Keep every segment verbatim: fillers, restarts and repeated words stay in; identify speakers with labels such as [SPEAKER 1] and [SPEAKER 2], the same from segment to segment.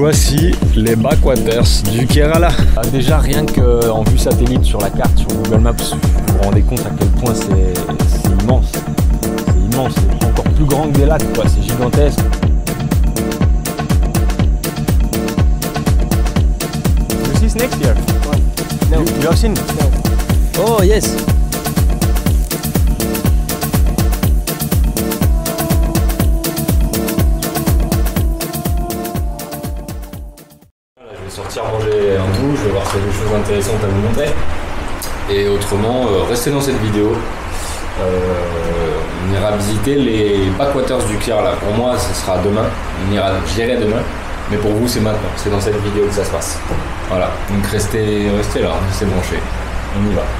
[SPEAKER 1] Voici les backwaters du Kerala. Ah, déjà rien qu'en vue satellite sur la carte, sur Google Maps, vous vous rendez compte à quel point c'est immense. C'est immense, c'est encore plus grand que des lacs, quoi. C'est gigantesque. You see snakes here? No. You, you have seen? No. Oh yes. Sortir manger un bout, je vais voir s'il y a des choses intéressantes à vous montrer. Et autrement, euh, restez dans cette vidéo. Euh, on ira visiter les backwaters du Kerala. Pour moi, ce sera demain. On ira, j'irai demain. Mais pour vous, c'est maintenant. C'est dans cette vidéo que ça se passe. Voilà. Donc restez, restez là, restez branchés. On y va.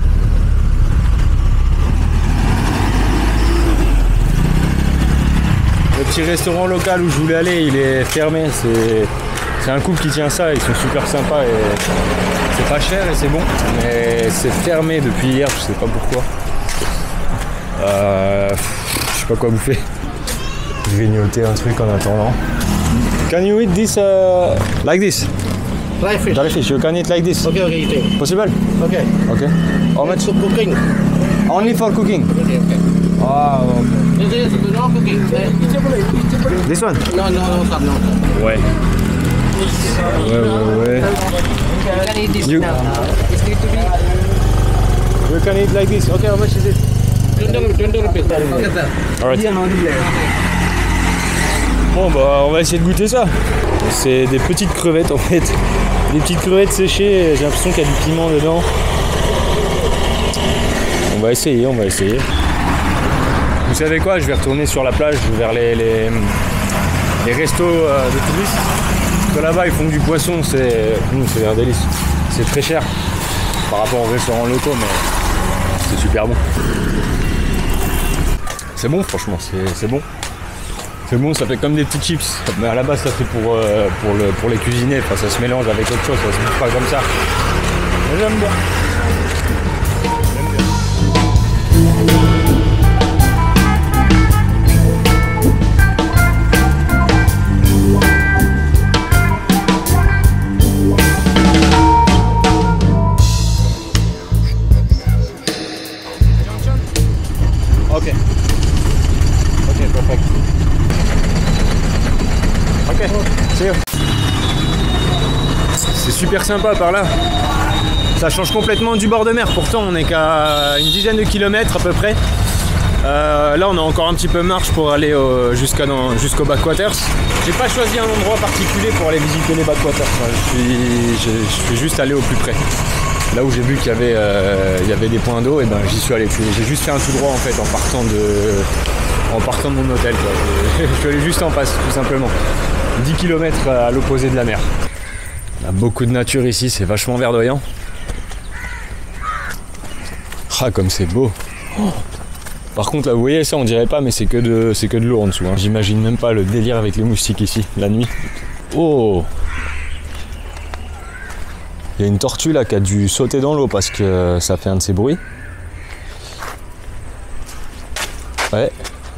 [SPEAKER 1] Le petit restaurant local où je voulais aller, il est fermé. C'est C'est un couple qui tient ça, ils sont super sympas et c'est pas cher et c'est bon, mais c'est fermé depuis hier, je sais pas pourquoi. Euh, je sais pas quoi bouffer. Je vais grignoter un truc en attendant. Can you eat this uh, like this?
[SPEAKER 2] Dry fish.
[SPEAKER 1] Dry fish, you can eat like this.
[SPEAKER 2] Okay, okay, eating.
[SPEAKER 1] Possible?
[SPEAKER 2] Okay.
[SPEAKER 1] Okay. How much?
[SPEAKER 2] For cooking.
[SPEAKER 1] Only for cooking?
[SPEAKER 2] Okay, okay.
[SPEAKER 1] Ah, okay.
[SPEAKER 2] This is no cooking.
[SPEAKER 1] This one?
[SPEAKER 2] No, no, no, sir, no, sir.
[SPEAKER 1] Ouais. Ouais, ouais, ouais.
[SPEAKER 3] You can eat this
[SPEAKER 1] You-
[SPEAKER 3] now. It's need to be.
[SPEAKER 1] You can eat like this. Okay, how much is it?
[SPEAKER 2] twenty rupees. Okay, sir.
[SPEAKER 1] Alright. Bon bah on va essayer de goûter ça. C'est des petites crevettes en fait. Des petites crevettes séchées, j'ai l'impression qu'il y a du piment dedans. On va essayer, on va essayer. Vous savez quoi, je vais retourner sur la plage vers les, les, les restos euh, de touristes. Parce que là-bas ils font du poisson, c'est nous c'est un délice. C'est très cher par rapport aux restaurants locaux, mais c'est super bon. C'est bon franchement, c'est bon. C'est bon, ça fait comme des petits chips. Mais à la base, ça fait pour, euh, pour, le, pour les cuisiner. Enfin, ça se mélange avec autre chose, ça se mange pas comme ça. Mais j'aime bien. J'aime bien. Ok. Ok, perfect. Ok, c'est C'est super sympa par là. Ça change complètement du bord de mer. Pourtant, on est qu'à une dizaine de kilomètres à peu près. Euh, là, on a encore un petit peu de marche pour aller au, jusqu'à dans, jusqu'aux backwaters. J'ai pas choisi un endroit particulier pour aller visiter les backwaters. Je suis, je, je suis juste allé au plus près. Là où j'ai vu qu'il y avait, euh, il y avait des points d'eau, et ben j'y suis allé. J'ai juste fait un tout droit en fait en partant de, en partant de mon hôtel. Quoi. Je, je suis allé juste en face, tout simplement. dix kilomètres à l'opposé de la mer. Il y a beaucoup de nature ici, c'est vachement verdoyant. Ah, comme c'est beau. Oh. Par contre, là, vous voyez ça, on dirait pas, mais c'est que de, c'est que de l'eau en dessous. Hein. J'imagine même pas le délire avec les moustiques ici, la nuit. Oh! Il y a une tortue là qui a dû sauter dans l'eau parce que ça fait un de ces bruits. Ouais.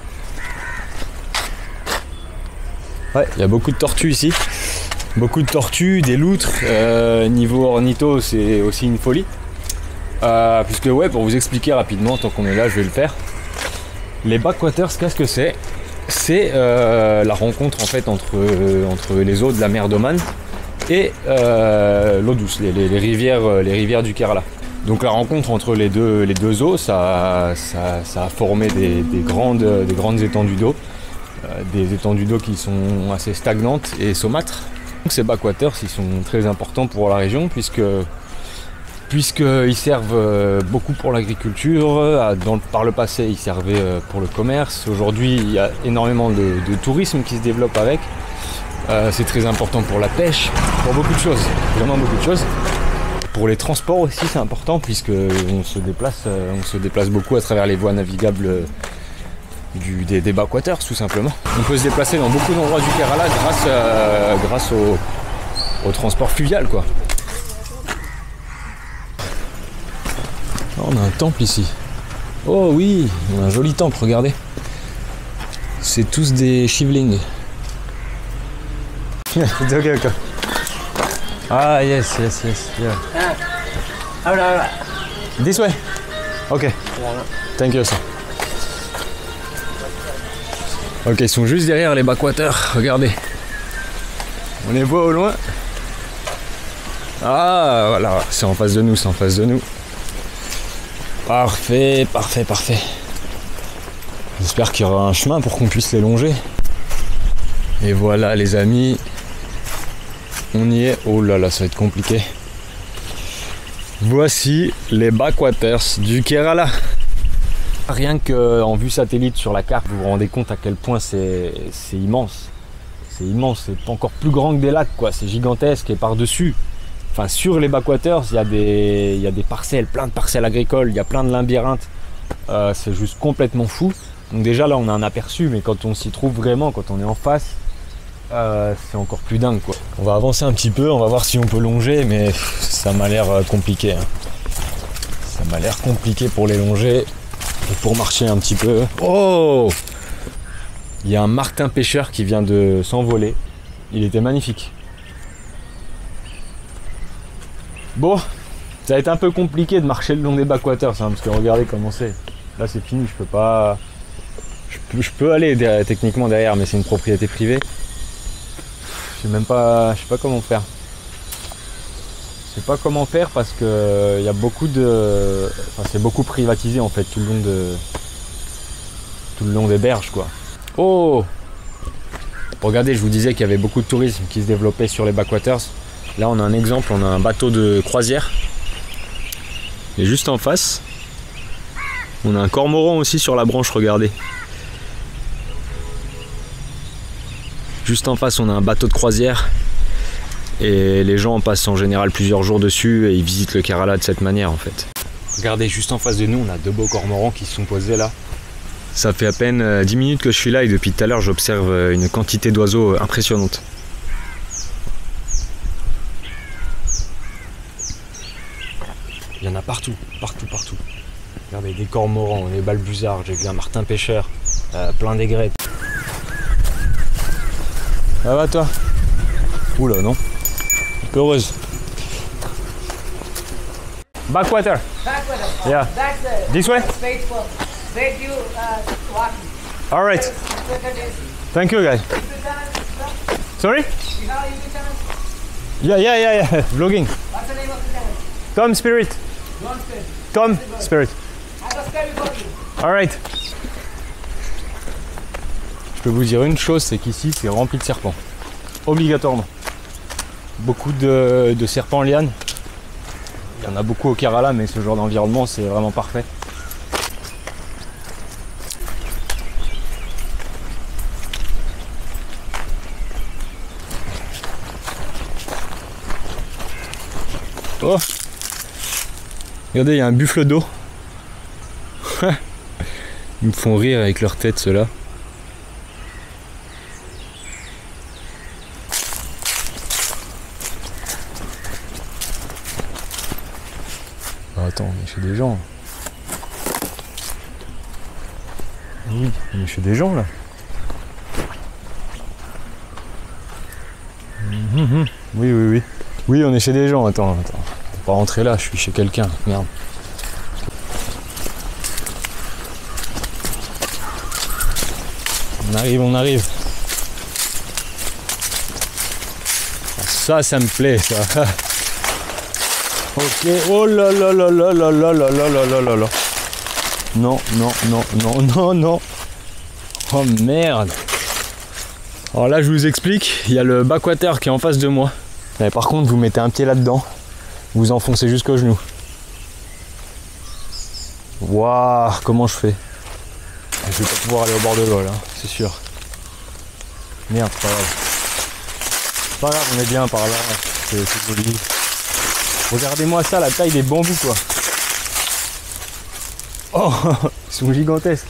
[SPEAKER 1] Ouais, il y a beaucoup de tortues ici. Beaucoup de tortues, des loutres. Euh, niveau ornitho, c'est aussi une folie. Euh, puisque ouais, pour vous expliquer rapidement, tant qu'on est là, je vais le faire. Les backwaters, qu'est-ce que c'est? C'est euh, la rencontre en fait entre, euh, entre les eaux de la mer d'Oman et euh, l'eau douce, les, les, les, rivières, les rivières du Kerala. Donc la rencontre entre les deux, les deux eaux, ça, ça, ça a formé des, des, grandes, des grandes étendues d'eau, euh, des étendues d'eau qui sont assez stagnantes et saumâtres. Donc ces backwaters, ils sont très importants pour la région puisque puisqu'ils servent beaucoup pour l'agriculture. Dans, par le passé, ils servaient pour le commerce. Aujourd'hui, il y a énormément de, de tourisme qui se développe avec. Euh, c'est très important pour la pêche, pour beaucoup de choses, vraiment beaucoup de choses. Pour les transports aussi, c'est important puisque on se déplace, on se déplace beaucoup à travers les voies navigables du, des, des backwaters, tout simplement. On peut se déplacer dans beaucoup d'endroits du Kerala grâce, à, grâce au, au transport fluvial, quoi. On a un temple ici. Oh oui, on a un joli temple, regardez. C'est tous des shivlings. It's okay, okay. Ah, yes, yes, yes. Yeah.
[SPEAKER 3] Ah. Out, out, out.
[SPEAKER 1] This way? Ok. Thank you, sir. Ok, ils sont juste derrière les backwaters, regardez. On les voit au loin. Ah, voilà, c'est en face de nous, c'est en face de nous. Parfait, parfait, parfait. J'espère qu'il y aura un chemin pour qu'on puisse les longer. Et voilà, les amis. On y est. Oh là là, ça va être compliqué. Voici les backwaters du Kerala. Rien qu'en vue satellite sur la carte, vous vous rendez compte à quel point c'est immense. C'est immense, c'est encore plus grand que des lacs, quoi. C'est gigantesque et par-dessus. Enfin, sur les backwaters, il y a des, il y a des parcelles, plein de parcelles agricoles, il y a plein de labyrinthes. Euh, c'est juste complètement fou. Donc déjà là, on a un aperçu, mais quand on s'y trouve vraiment, quand on est en face, euh, c'est encore plus dingue, quoi. On va avancer un petit peu, on va voir si on peut longer, mais ça m'a l'air compliqué. Hein. Ça m'a l'air compliqué pour les longer et pour marcher un petit peu. Oh! Il y a un martin pêcheur qui vient de s'envoler. Il était magnifique. Bon, ça va être un peu compliqué de marcher le long des backwaters, hein, parce que regardez comment c'est. Là c'est fini, je peux pas... Je peux, je peux aller derrière, techniquement derrière, mais c'est une propriété privée. Je sais même pas... Je sais pas comment faire. Je sais pas comment faire parce que il y a beaucoup de... Enfin, c'est beaucoup privatisé en fait, tout le long de... Tout le long des berges, quoi. Oh! Regardez, je vous disais qu'il y avait beaucoup de tourisme qui se développait sur les backwaters. Là on a un exemple, on a un bateau de croisière. Et juste en face, on a un cormoran aussi sur la branche, regardez. Juste en face on a un bateau de croisière. Et les gens passent en général plusieurs jours dessus et ils visitent le Kerala de cette manière en fait. Regardez, juste en face de nous on a deux beaux cormorans qui se sont posés là. Ça fait à peine dix minutes que je suis là et depuis tout à l'heure j'observe une quantité d'oiseaux impressionnante. Il y en a partout, partout, partout. Regardez, des cormorans, des balbuzards, j'ai vu un martin pêcheur, euh, plein d'aigrettes. Ça va toi? Oula non, un peu heureuse. Backwater.
[SPEAKER 3] Backwater. Oh,
[SPEAKER 1] Yeah.
[SPEAKER 3] That's the
[SPEAKER 1] This way?
[SPEAKER 3] straight for straight you uh, walking.
[SPEAKER 1] All right.
[SPEAKER 3] Second is
[SPEAKER 1] Thank you guys.
[SPEAKER 3] YouTube channel.
[SPEAKER 1] Sorry?
[SPEAKER 3] You have a YouTube channel?
[SPEAKER 1] Yeah, yeah, yeah, yeah. Vlogging.
[SPEAKER 3] What's the name of the channel?
[SPEAKER 1] Tom Spirit.
[SPEAKER 3] Don't spell.
[SPEAKER 1] Tom Spirit.
[SPEAKER 3] I subscribe for you.
[SPEAKER 1] All right. Je peux vous dire une chose, c'est qu'ici c'est rempli de serpents. Obligatoirement. Beaucoup de, de serpents lianes. Il y en a beaucoup au Kerala, mais ce genre d'environnement c'est vraiment parfait. Oh! Regardez, il y a un buffle d'eau. Ils me font rire avec leur tête, ceux-là. Oh, attends, on est chez des gens. Oui, on est chez des gens là. Mmh, oui, oui, oui. Oui, on est chez des gens. Attends, attends. On va pas rentrer là, je suis chez quelqu'un. Merde. On arrive, on arrive. Ça, ça me plaît, ça. Ok. Oh là là là là là là là là là là là là. Non, non, non, non, non, non. Oh merde. Alors là, je vous explique. Il y a le backwater qui est en face de moi. Mais par contre, vous mettez un pied là-dedans. Vous enfoncez jusqu'au genou. Waouh, comment je fais? Je vais pas pouvoir aller au bord de l'eau là, c'est sûr. Merde, c'est pas grave. C'est pas grave, on est bien par là, c'est joli. Regardez-moi ça, la taille des bambous quoi. Oh, ils sont gigantesques.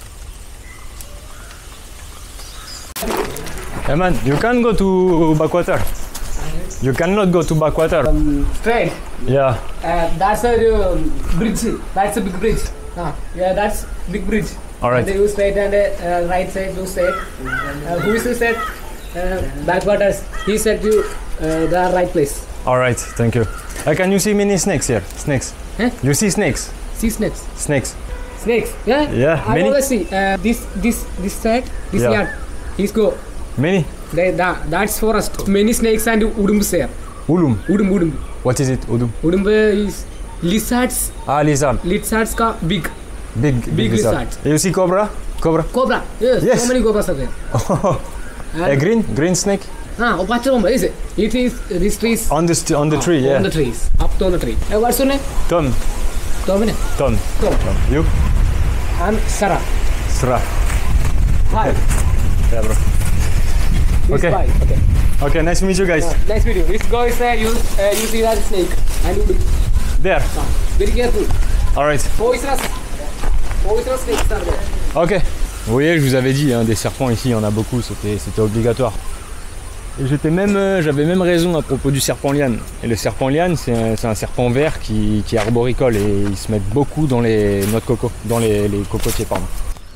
[SPEAKER 1] Hey man, you can go to backwater. You cannot go to backwater.
[SPEAKER 3] Um, straight.
[SPEAKER 1] Yeah.
[SPEAKER 3] Uh, that's a uh, bridge. That's a big bridge. Uh, yeah, that's big bridge.
[SPEAKER 1] All right.
[SPEAKER 3] And you straight and uh, right side, you straight. Uh, who is the straight? uh, backwaters. He said you uh, the right place.
[SPEAKER 1] All right, thank you. Uh, can you see many snakes here? Snakes.
[SPEAKER 3] Huh?
[SPEAKER 1] You see snakes?
[SPEAKER 3] See snakes.
[SPEAKER 1] Snakes.
[SPEAKER 3] Snakes. Yeah.
[SPEAKER 1] Yeah,
[SPEAKER 3] I
[SPEAKER 1] many?
[SPEAKER 3] always see uh, this this this side this
[SPEAKER 1] Yeah.
[SPEAKER 3] yard. He's go.
[SPEAKER 1] Many?
[SPEAKER 3] They, that, that's forest. Many snakes and udumbs there.
[SPEAKER 1] Ulum.
[SPEAKER 3] Udum udum.
[SPEAKER 1] What is it? Udum.
[SPEAKER 3] Udum is lizards.
[SPEAKER 1] Ah, lizard.
[SPEAKER 3] Lizards ka big.
[SPEAKER 1] Big, big,
[SPEAKER 3] Big
[SPEAKER 1] lizard.
[SPEAKER 3] lizard.
[SPEAKER 1] You see cobra? Cobra.
[SPEAKER 3] Cobra. Yes.
[SPEAKER 1] Yes.
[SPEAKER 3] So many cobras are there.
[SPEAKER 1] A green, green snake
[SPEAKER 3] Ah, oh, Pachamamba, is it? It is uh, these trees.
[SPEAKER 1] on the st- on the
[SPEAKER 3] Ah,
[SPEAKER 1] tree. Yeah.
[SPEAKER 3] On the trees. Up to on the tree. Uh, what's your name?
[SPEAKER 1] Tom.
[SPEAKER 3] Dominic.
[SPEAKER 1] Tom.
[SPEAKER 3] Tom.
[SPEAKER 1] You?
[SPEAKER 3] I'm Sarah.
[SPEAKER 1] Sra.
[SPEAKER 3] Hi.
[SPEAKER 1] Yeah, bro.
[SPEAKER 3] This
[SPEAKER 1] Okay.
[SPEAKER 3] guy. Okay.
[SPEAKER 1] Okay, nice to meet you guys.
[SPEAKER 3] Uh, nice video. This guy is uh, you, uh, you see that snake and you do.
[SPEAKER 1] There.
[SPEAKER 3] Ah, very careful.
[SPEAKER 1] All right.
[SPEAKER 3] Poisonous. Poisonous snakes are there.
[SPEAKER 1] Ok. Vous voyez, je vous avais dit, hein, des serpents ici, il y en a beaucoup, c'était c'était obligatoire. Et j'étais même, euh, j'avais même raison à propos du serpent liane. Et le serpent liane, c'est un, c'est un serpent vert qui, qui est arboricole et ils se mettent beaucoup dans les noix de coco, dans les, les cocotiers, pardon.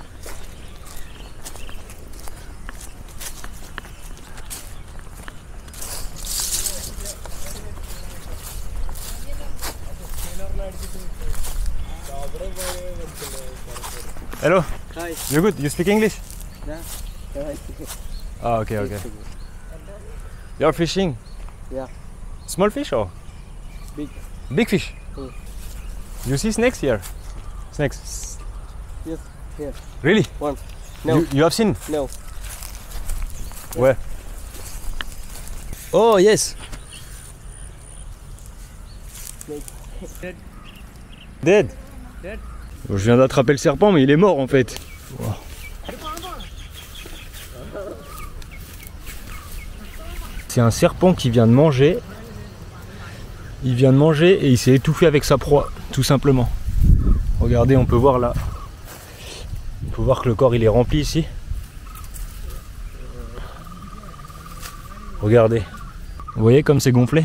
[SPEAKER 1] Hello.
[SPEAKER 2] Hi.
[SPEAKER 1] You good? You speak English?
[SPEAKER 2] Yeah.
[SPEAKER 1] Ah, okay, okay. You're fishing?
[SPEAKER 2] Yeah.
[SPEAKER 1] Small fish or?
[SPEAKER 2] Big.
[SPEAKER 1] Big fish?
[SPEAKER 2] Mm.
[SPEAKER 1] You see snakes here? Snakes?
[SPEAKER 2] Yes. Here.
[SPEAKER 1] Really?
[SPEAKER 2] One. No.
[SPEAKER 1] You, you have seen?
[SPEAKER 2] No.
[SPEAKER 1] Where? Oh, yes.
[SPEAKER 2] Snake. Dead.
[SPEAKER 1] Dead?
[SPEAKER 2] Dead.
[SPEAKER 1] Je viens d'attraper le serpent, mais il est mort en fait. Wow. C'est un serpent qui vient de manger. Il vient de manger et il s'est étouffé avec sa proie, tout simplement. Regardez, on peut voir là. On peut voir que le corps il est rempli ici. Regardez. Vous voyez comme c'est gonflé?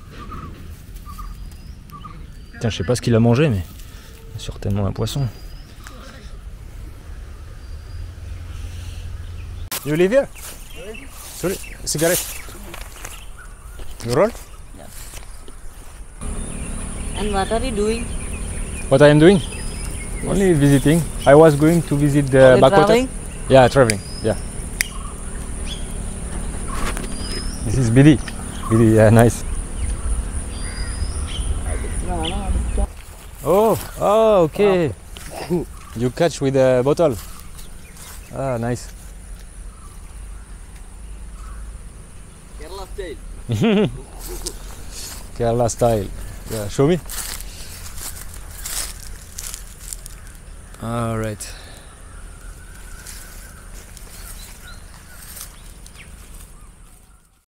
[SPEAKER 1] Tiens, je sais pas ce qu'il a mangé, mais certainement un poisson. You live here? Sorry, cigarette. You roll?
[SPEAKER 4] And what are you doing?
[SPEAKER 1] What I am doing? Only visiting. I was going to visit the
[SPEAKER 4] Only
[SPEAKER 1] backwater.
[SPEAKER 4] traveling?
[SPEAKER 1] Yeah, traveling. Yeah. This is Bidi. Bidi, yeah, nice. Oh, oh, okay. You catch with a bottle. Ah, nice.
[SPEAKER 2] Kerala style.
[SPEAKER 1] Kerala style. Yeah, show me. All right.